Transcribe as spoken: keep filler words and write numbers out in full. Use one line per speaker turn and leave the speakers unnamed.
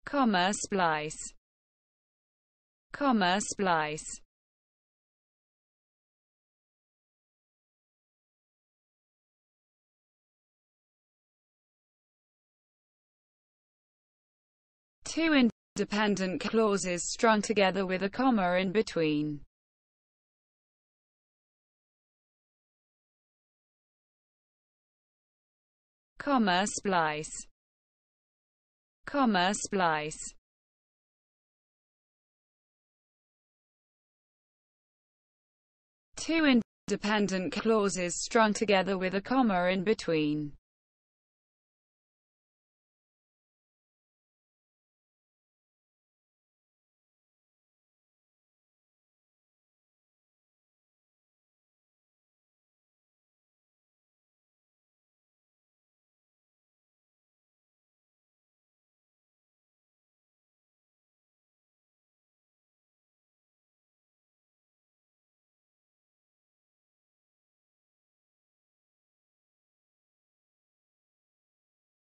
comma splice, comma splice. Two independent clauses strung together with a comma in between. Comma splice, comma splice. Two independent clauses strung together with a comma in between.